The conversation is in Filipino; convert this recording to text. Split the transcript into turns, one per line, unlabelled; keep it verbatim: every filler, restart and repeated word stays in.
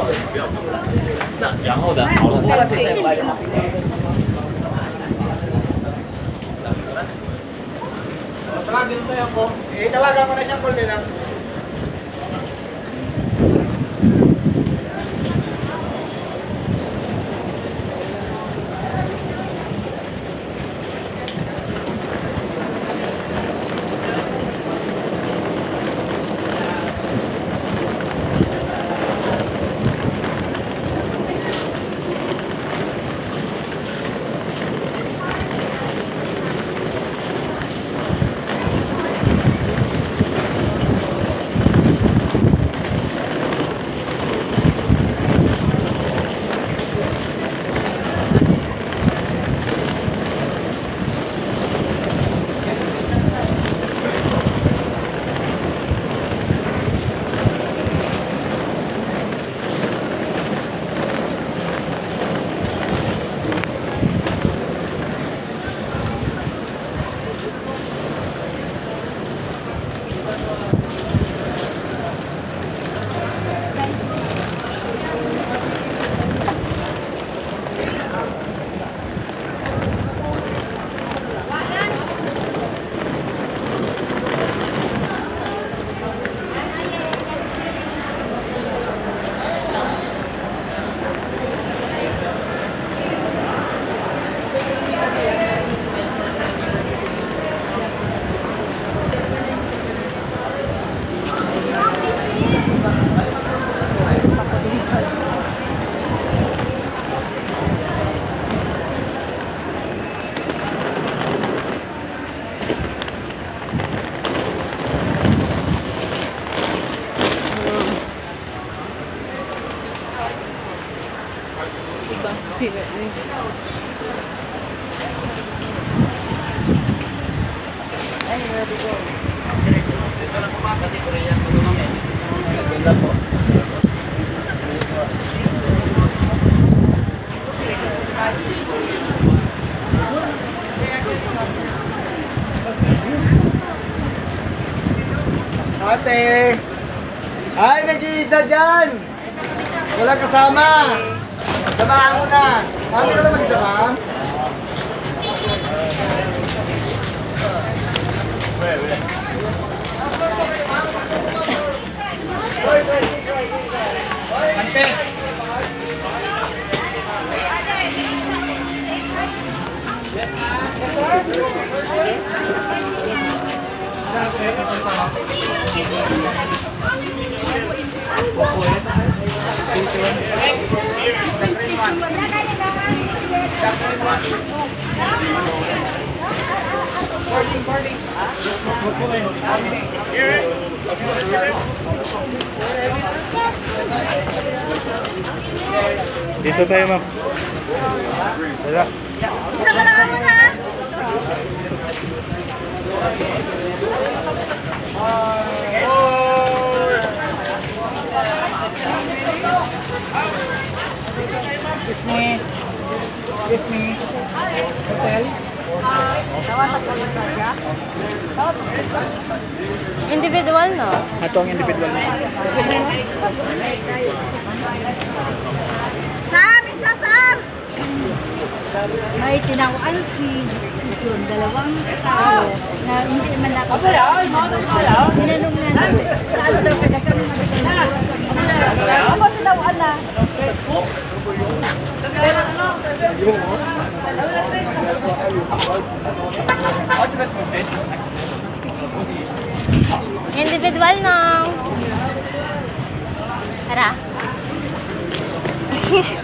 那然后的好了，
Tawagin mo tayo po. Eh, tawagan mo na siyang call din ah.
See it.
Anywhere we go. Dito lang po ba kasi Korean po namin. Doon lang po. Ate! Ay, nag-iisa dyan! Walang kasama! Samahan mo na! Mami ka lang mag-isa, ma'am? Ante!
Dito tayo, ma'am. Tara.
Isa ka lang ako na.
Excuse me. Excuse me. Hotel?
Individual, no?
Ito ang individual na.
Excuse me.
Sam! Isa, Sam!
May tinawaan si John, dalawang tao na hindi naman nakapagod. Tinanong na na, saan daw ka kami magkakalawa? Ako tinawaan na.
Individual, no? Tara.